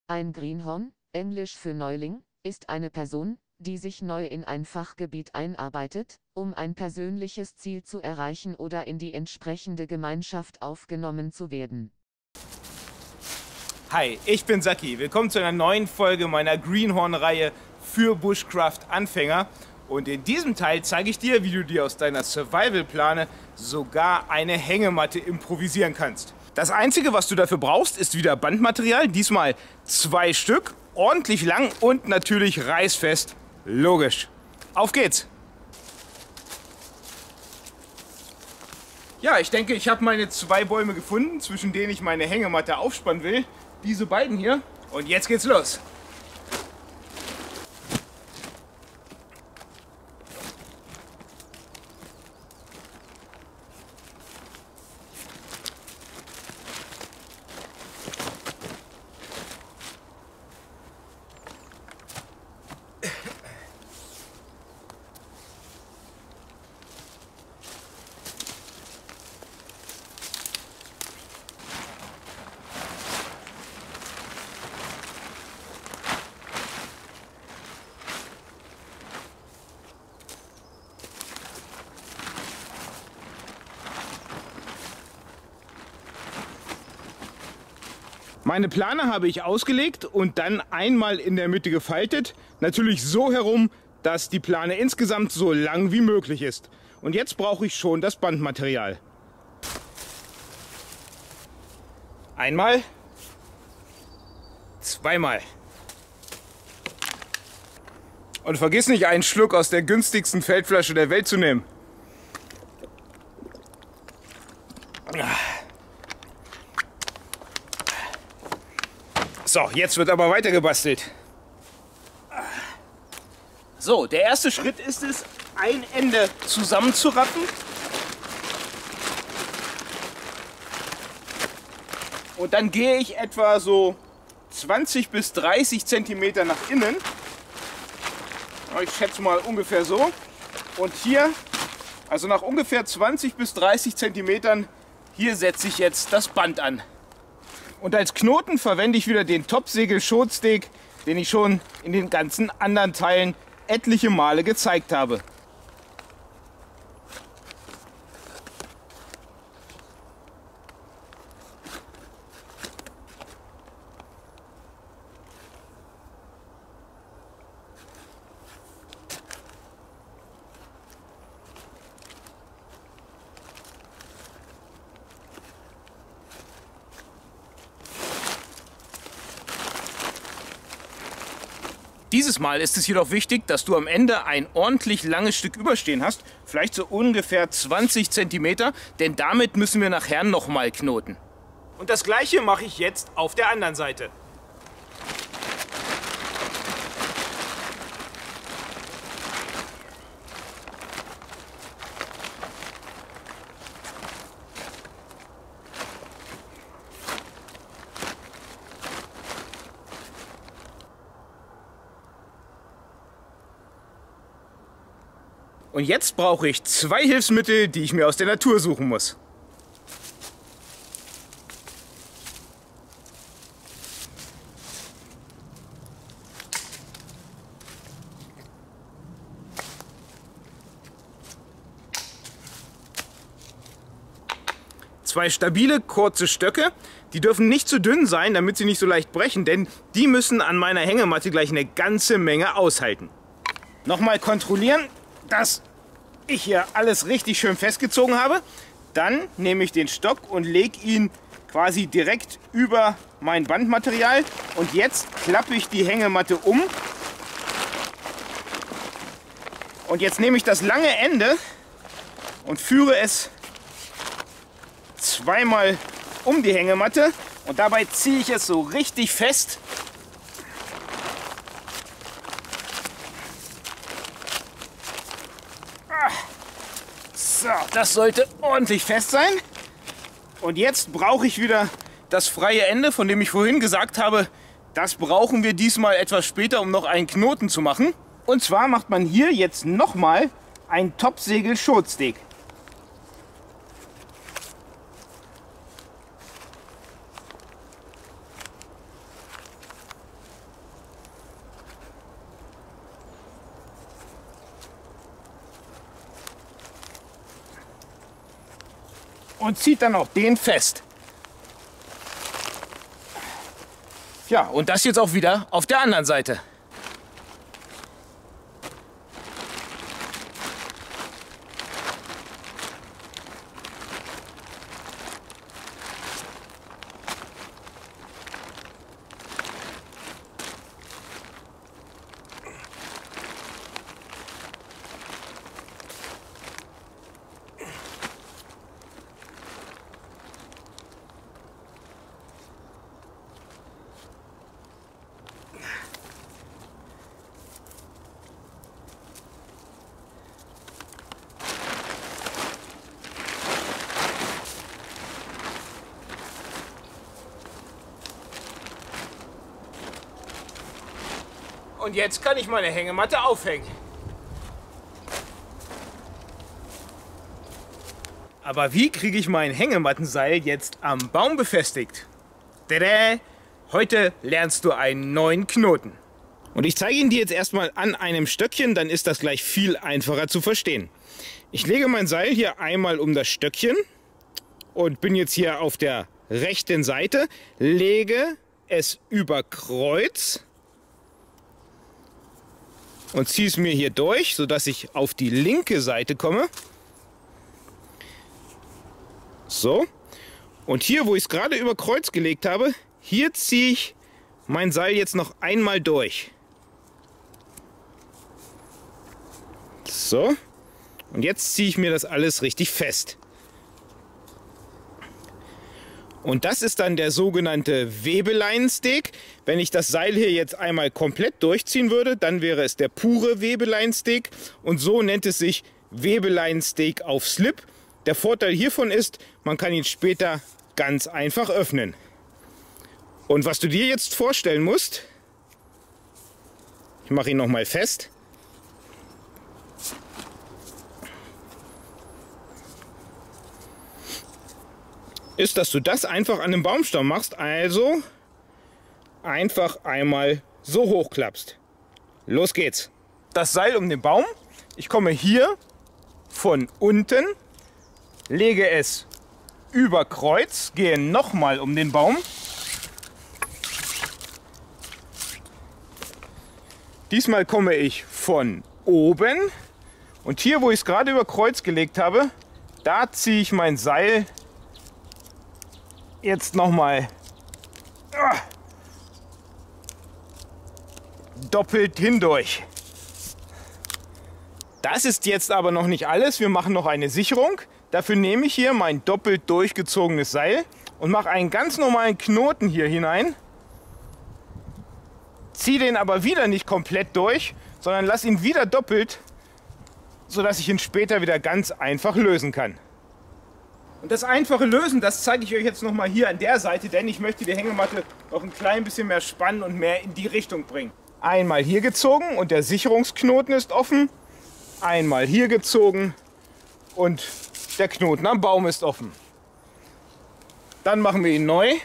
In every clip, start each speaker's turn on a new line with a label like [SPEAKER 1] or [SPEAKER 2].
[SPEAKER 1] Ein Greenhorn, Englisch für Neuling, ist eine Person, die sich neu in ein Fachgebiet einarbeitet, um ein persönliches Ziel zu erreichen oder in die entsprechende Gemeinschaft aufgenommen zu werden.
[SPEAKER 2] Hi, ich bin Saki. Willkommen zu einer neuen Folge meiner Greenhorn-Reihe für Bushcraft-Anfänger. Und in diesem Teil zeige ich dir, wie du dir aus deiner Survival-Plane sogar eine Hängematte improvisieren kannst. Das Einzige, was du dafür brauchst, ist wieder Bandmaterial. Diesmal 2 Stück, ordentlich lang und natürlich reißfest. Logisch. Auf geht's! Ja, ich denke, ich habe meine 2 Bäume gefunden, zwischen denen ich meine Hängematte aufspannen will. Diese beiden hier. Und jetzt geht's los. Meine Plane habe ich ausgelegt und dann einmal in der Mitte gefaltet. Natürlich so herum, dass die Plane insgesamt so lang wie möglich ist. Und jetzt brauche ich schon das Bandmaterial. Einmal. Zweimal. Und vergiss nicht, einen Schluck aus der günstigsten Feldflasche der Welt zu nehmen. So, jetzt wird aber weiter gebastelt. So, der erste Schritt ist es, ein Ende zusammenzurappen. Und dann gehe ich etwa so 20 bis 30 Zentimeter nach innen. Ich schätze mal ungefähr so. Und hier, also nach ungefähr 20 bis 30 Zentimetern, hier setze ich jetzt das Band an. Und als Knoten verwende ich wieder den Topsegel-Schotsteg, den ich schon in den ganzen anderen Teilen etliche Male gezeigt habe. Dieses Mal ist es jedoch wichtig, dass du am Ende ein ordentlich langes Stück überstehen hast, vielleicht so ungefähr 20 cm, denn damit müssen wir nachher nochmal knoten. Und das gleiche mache ich jetzt auf der anderen Seite. Und jetzt brauche ich 2 Hilfsmittel, die ich mir aus der Natur suchen muss. Zwei stabile, kurze Stöcke. Die dürfen nicht zu dünn sein, damit sie nicht so leicht brechen, denn die müssen an meiner Hängematte gleich eine ganze Menge aushalten. Nochmal kontrollieren, dass ich hier alles richtig schön festgezogen habe. Dann nehme ich den Stock und lege ihn quasi direkt über mein Bandmaterial. Und jetzt klappe ich die Hängematte um. Und jetzt nehme ich das lange Ende und führe es zweimal um die Hängematte. Und dabei ziehe ich es so richtig fest. So, das sollte ordentlich fest sein. Und jetzt brauche ich wieder das freie Ende, von dem ich vorhin gesagt habe, das brauchen wir diesmal etwas später, um noch einen Knoten zu machen. Und zwar macht man hier jetzt nochmal ein Topsegel-Schotsteg. und zieht dann auch den fest. Ja, und das jetzt auch wieder auf der anderen Seite. Und jetzt kann ich meine Hängematte aufhängen. Aber wie kriege ich mein Hängemattenseil jetzt am Baum befestigt? Tada! Heute lernst du einen neuen Knoten. Und ich zeige ihn dir jetzt erstmal an einem Stöckchen, dann ist das gleich viel einfacher zu verstehen. Ich lege mein Seil hier einmal um das Stöckchen und bin jetzt hier auf der rechten Seite, lege es über Kreuz und ziehe es mir hier durch, sodass ich auf die linke Seite komme. So. Und hier, wo ich es gerade über Kreuz gelegt habe, hier ziehe ich mein Seil jetzt noch einmal durch. So. Und jetzt ziehe ich mir das alles richtig fest. Und das ist dann der sogenannte Webeleinsteg. Wenn ich das Seil hier jetzt einmal komplett durchziehen würde, dann wäre es der pure Webeleinsteg. Und so nennt es sich Webeleinsteg auf Slip. Der Vorteil hiervon ist, man kann ihn später ganz einfach öffnen. Und was du dir jetzt vorstellen musst, ich mache ihn noch mal fest. Ist, dass du das einfach an den Baumstamm machst, also einfach einmal so hochklappst. Los geht's. Das Seil um den Baum. Ich komme hier von unten, lege es über Kreuz, gehe nochmal um den Baum. Diesmal komme ich von oben und hier, wo ich es gerade über Kreuz gelegt habe, da ziehe ich mein Seil jetzt nochmal doppelt hindurch. Das ist jetzt aber noch nicht alles. Wir machen noch eine Sicherung. Dafür nehme ich hier mein doppelt durchgezogenes Seil und mache einen ganz normalen Knoten hier hinein. Ziehe den aber wieder nicht komplett durch, sondern lasse ihn wieder doppelt, sodass ich ihn später wieder ganz einfach lösen kann. Und das einfache Lösen, das zeige ich euch jetzt noch mal hier an der Seite, denn ich möchte die Hängematte noch ein klein bisschen mehr spannen und mehr in die Richtung bringen. Einmal hier gezogen und der Sicherungsknoten ist offen. Einmal hier gezogen und der Knoten am Baum ist offen. Dann machen wir ihn neu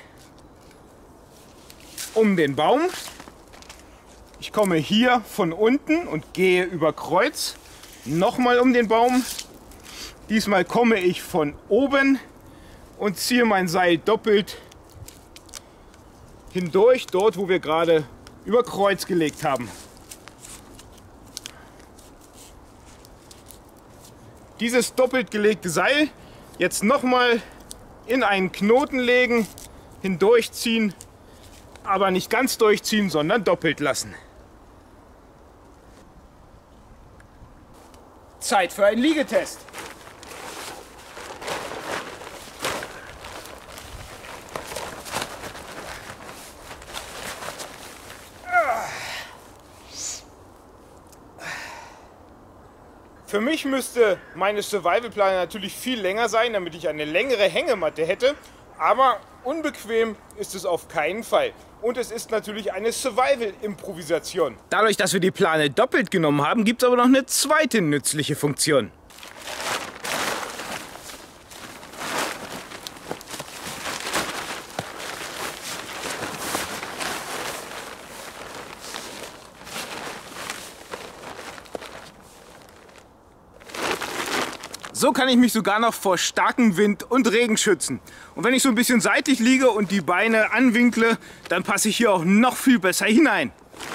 [SPEAKER 2] um den Baum. Ich komme hier von unten und gehe über Kreuz nochmal um den Baum. Diesmal komme ich von oben und ziehe mein Seil doppelt hindurch, dort wo wir gerade über Kreuz gelegt haben. Dieses doppelt gelegte Seil jetzt nochmal in einen Knoten legen, hindurchziehen, aber nicht ganz durchziehen, sondern doppelt lassen. Zeit für einen Liegetest. Für mich müsste meine Survival-Plane natürlich viel länger sein, damit ich eine längere Hängematte hätte. Aber unbequem ist es auf keinen Fall. Und es ist natürlich eine Survival-Improvisation. Dadurch, dass wir die Plane doppelt genommen haben, gibt es aber noch eine zweite nützliche Funktion. So kann ich mich sogar noch vor starkem Wind und Regen schützen. Und wenn ich so ein bisschen seitlich liege und die Beine anwinkle, dann passe ich hier auch noch viel besser hinein.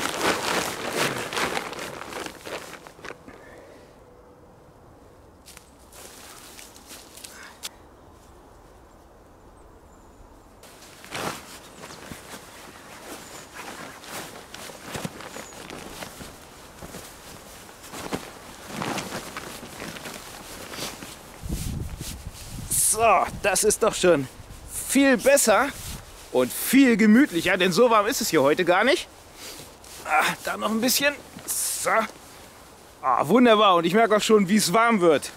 [SPEAKER 2] So, das ist doch schon viel besser und viel gemütlicher, denn so warm ist es hier heute gar nicht. Da noch ein bisschen. So. Wunderbar, und ich merke auch schon, wie es warm wird.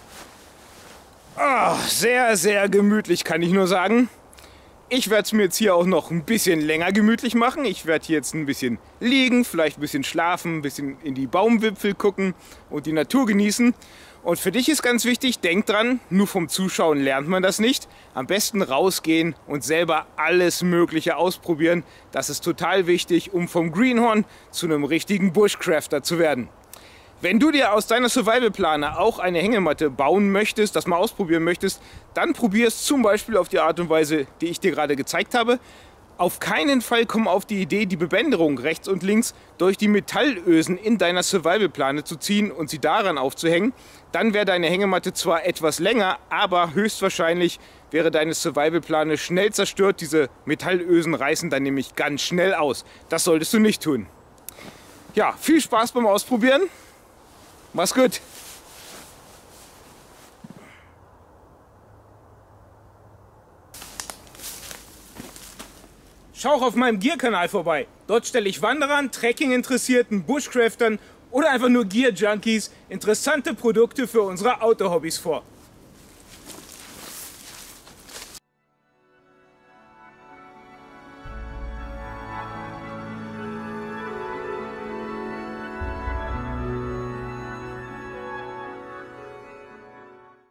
[SPEAKER 2] Sehr, sehr gemütlich, kann ich nur sagen. Ich werde es mir jetzt hier auch noch ein bisschen länger gemütlich machen. Ich werde hier jetzt ein bisschen liegen, vielleicht ein bisschen schlafen, ein bisschen in die Baumwipfel gucken und die Natur genießen. Und für dich ist ganz wichtig, denk dran, nur vom Zuschauen lernt man das nicht. Am besten rausgehen und selber alles Mögliche ausprobieren. Das ist total wichtig, um vom Greenhorn zu einem richtigen Bushcrafter zu werden. Wenn du dir aus deiner Survival-Plane auch eine Hängematte bauen möchtest, das mal ausprobieren möchtest, dann probier es zum Beispiel auf die Art und Weise, die ich dir gerade gezeigt habe. Auf keinen Fall komm auf die Idee, die Bebänderung rechts und links durch die Metallösen in deiner Survival-Plane zu ziehen und sie daran aufzuhängen. Dann wäre deine Hängematte zwar etwas länger, aber höchstwahrscheinlich wäre deine Survival-Plane schnell zerstört. Diese Metallösen reißen dann nämlich ganz schnell aus. Das solltest du nicht tun. Ja, viel Spaß beim Ausprobieren. Mach's gut. Schau auch auf meinem Gear-Kanal vorbei. Dort stelle ich Wanderern, Trekking-Interessierten, Bushcraftern oder einfach nur Gear-Junkies interessante Produkte für unsere Outdoor-Hobbys vor.